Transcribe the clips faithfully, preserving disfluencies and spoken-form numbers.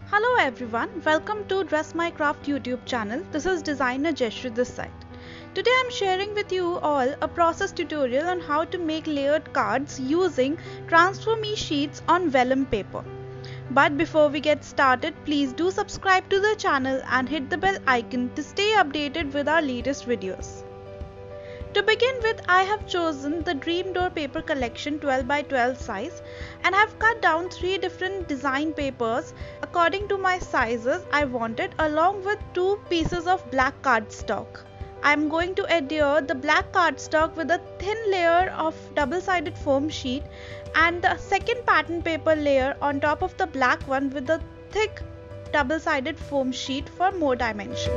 Hello everyone, welcome to Dress My Craft YouTube channel. This is designer Jeshri this side. Today I am sharing with you all a process tutorial on how to make layered cards using Transfer Me sheets on vellum paper. But before we get started, please do subscribe to the channel and hit the bell icon to stay updated with our latest videos. To begin with, I have chosen the Dream Door paper collection twelve by twelve size and have cut down three different design papers according to my sizes I wanted, along with two pieces of black cardstock. I am going to adhere the black cardstock with a thin layer of double-sided foam sheet and the second pattern paper layer on top of the black one with a thick double-sided foam sheet for more dimension.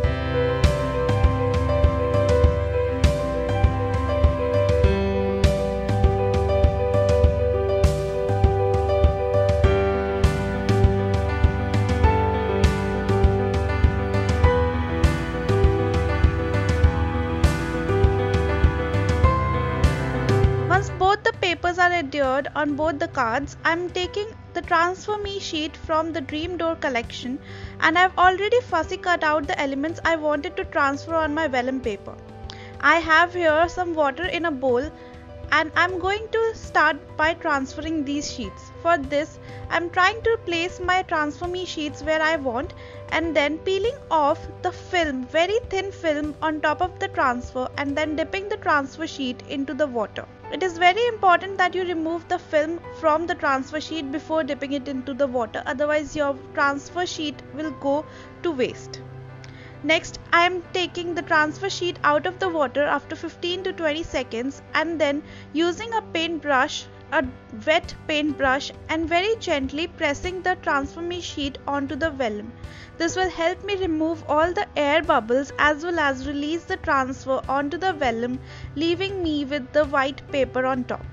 Papers are adhered on both the cards. I am taking the Transfer Me sheet from the Dream Door collection and I have already fussy cut out the elements I wanted to transfer on my vellum paper. I have here some water in a bowl and I am going to start by transferring these sheets. For this, I am trying to place my Transfer Me sheets where I want and then peeling off the film, very thin film on top of the transfer, and then dipping the transfer sheet into the water. It is very important that you remove the film from the transfer sheet before dipping it into the water, otherwise your transfer sheet will go to waste. Next, I am taking the transfer sheet out of the water after fifteen to twenty seconds and then using a paintbrush, a wet paintbrush, and very gently pressing the Transfer Me sheet onto the vellum. This will help me remove all the air bubbles as well as release the transfer onto the vellum, leaving me with the white paper on top.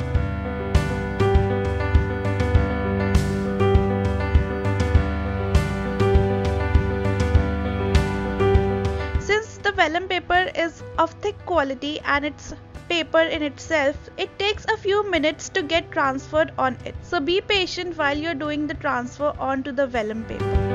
Since the vellum paper is of thick quality and it's paper in itself, it takes a few minutes to get transferred on it. So be patient while you're doing the transfer onto the vellum paper.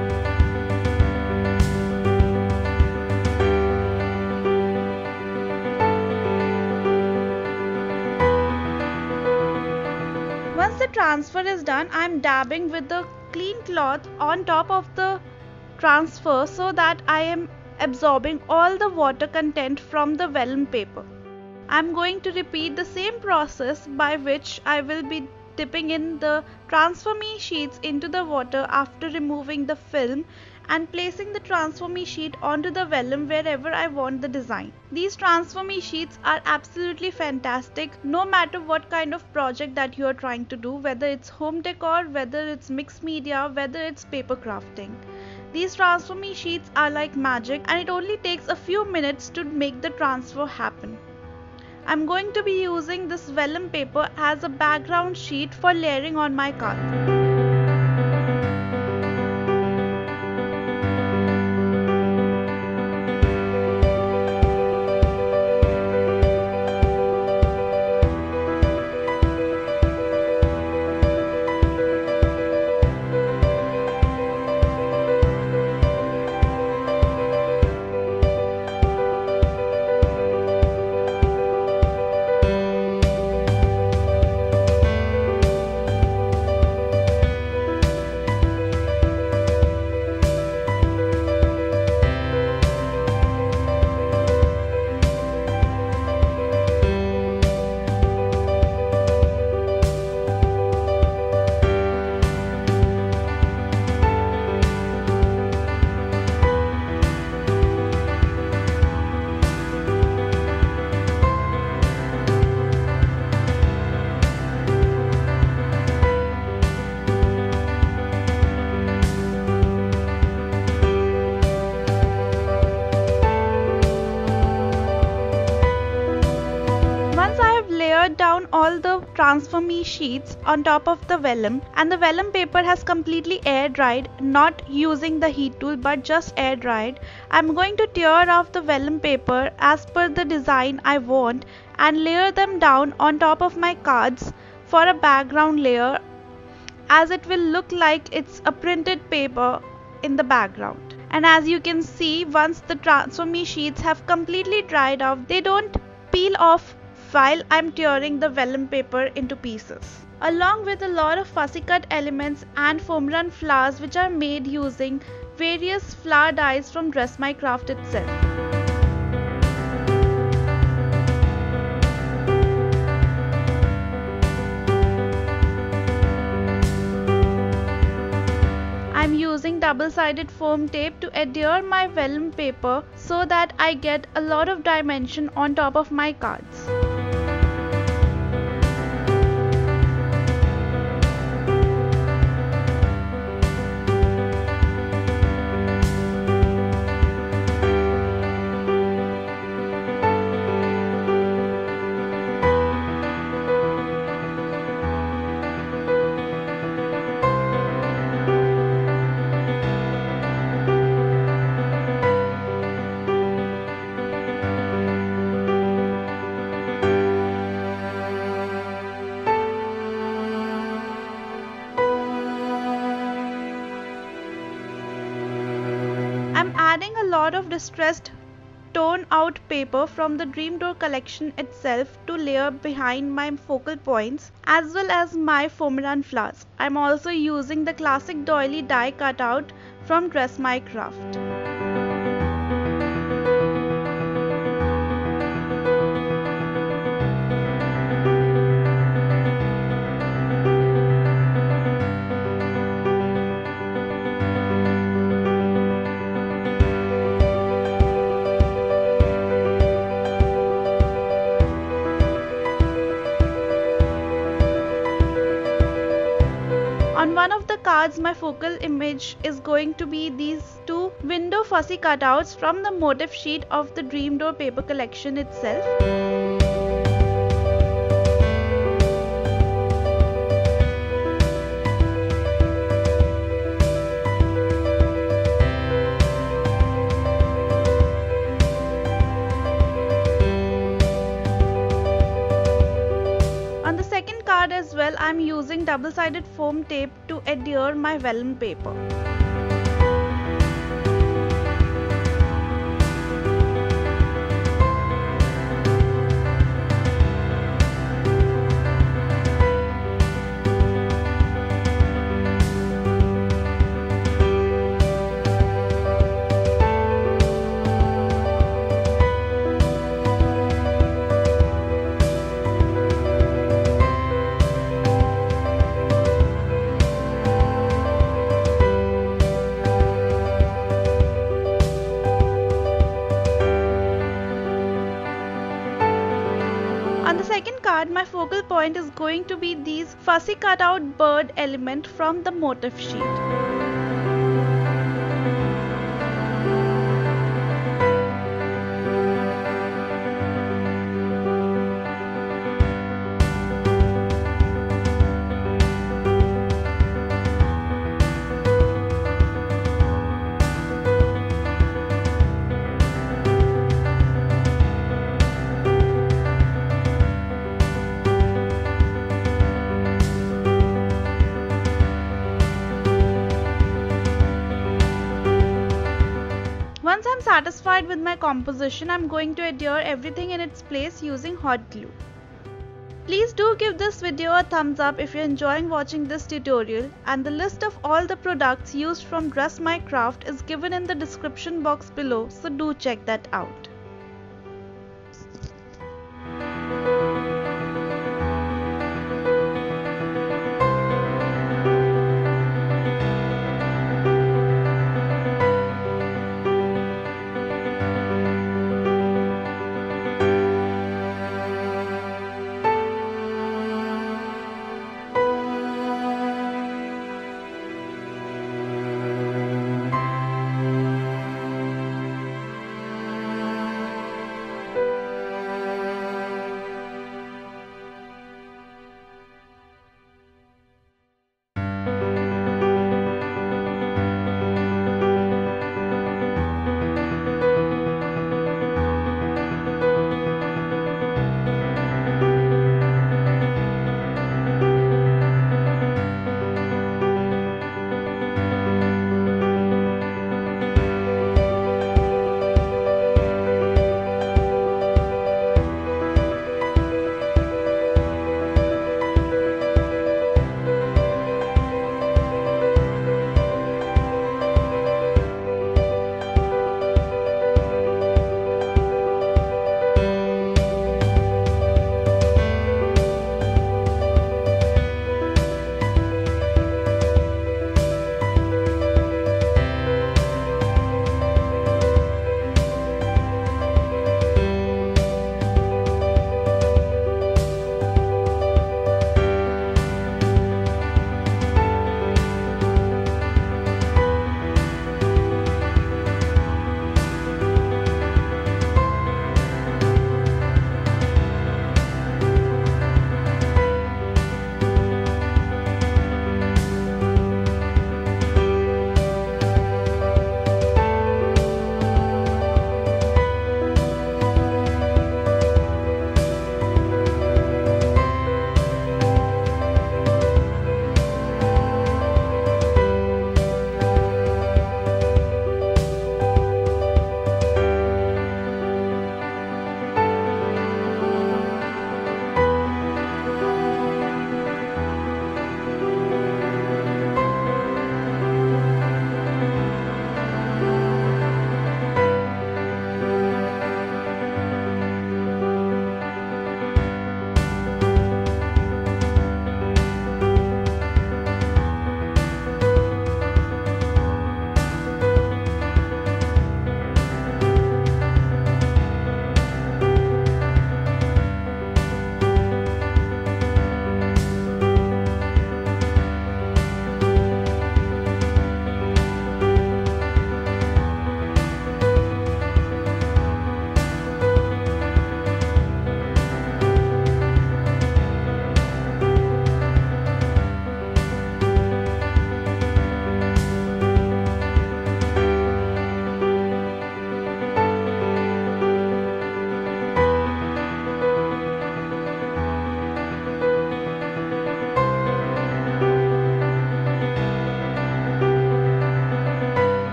Once the transfer is done, I am dabbing with the clean cloth on top of the transfer so that I am absorbing all the water content from the vellum paper. I am going to repeat the same process by which I will be dipping in the Transfer Me sheets into the water after removing the film and placing the Transfer Me sheet onto the vellum wherever I want the design. These Transfer Me sheets are absolutely fantastic no matter what kind of project that you are trying to do, whether it's home decor, whether it's mixed media, whether it's paper crafting. These Transfer Me sheets are like magic and it only takes a few minutes to make the transfer happen. I'm going to be using this vellum paper as a background sheet for layering on my card. Down all the Transfer Me sheets on top of the vellum and the vellum paper has completely air dried, not using the heat tool but just air dried. I'm going to tear off the vellum paper as per the design I want and layer them down on top of my cards for a background layer, as it will look like it's a printed paper in the background. And as you can see, once the transfer me sheets have completely dried off, they don't peel off while I'm tearing the vellum paper into pieces. Along with a lot of fussy cut elements and foam run flowers which are made using various flower dyes from Dress My Craft itself. I'm using double-sided foam tape to adhere my vellum paper so that I get a lot of dimension on top of my cards. I'm adding a lot of distressed torn out paper from the Dream Door collection itself to layer behind my focal points as well as my foam run flowers. I'm also using the classic doily die cutout from Dress My Craft. On one of the cards, my focal image is going to be these two window fussy cutouts from the motif sheet of the Dream Door paper collection itself. As well, I'm using double-sided foam tape to adhere my vellum paper. On the second card, my focal point is going to be these fussy cutout bird element from the motif sheet. Once I'm satisfied with my composition, I'm going to adhere everything in its place using hot glue. Please do give this video a thumbs up if you're enjoying watching this tutorial, and the list of all the products used from Dress My Craft is given in the description box below, so do check that out.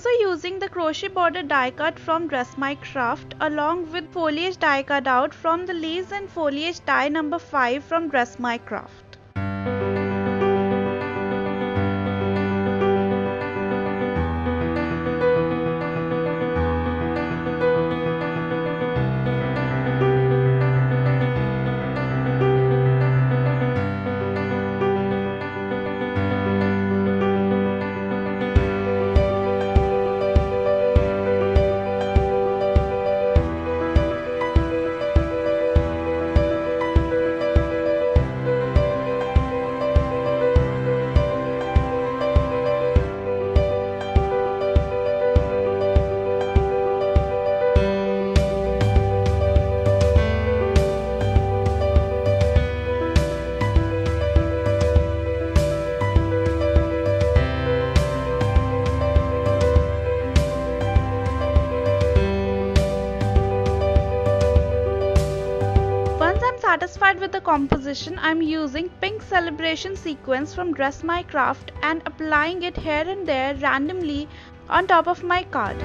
also using the crochet border die cut from Dress My Craft along with foliage die cut out from the lace and foliage die number five from Dress My Craft. Satisfied with the composition, I am using pink celebration sequence from Dress My Craft and applying it here and there randomly on top of my card.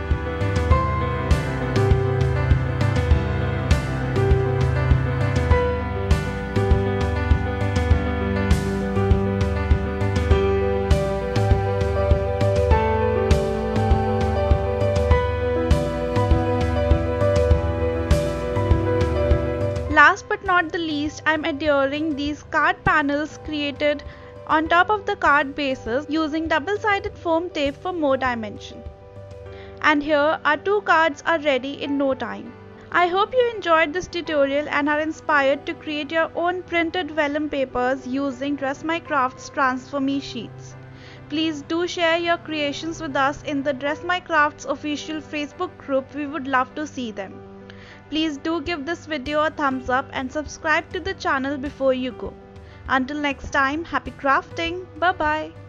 Last but not the least, I am adhering these card panels created on top of the card bases using double-sided foam tape for more dimension. And here our two cards are ready in no time. I hope you enjoyed this tutorial and are inspired to create your own printed vellum papers using Dress My Craft's Transfer Me sheets. Please do share your creations with us in the Dress My Crafts official Facebook group. We would love to see them. Please do give this video a thumbs up and subscribe to the channel before you go. Until next time, happy crafting. Bye bye.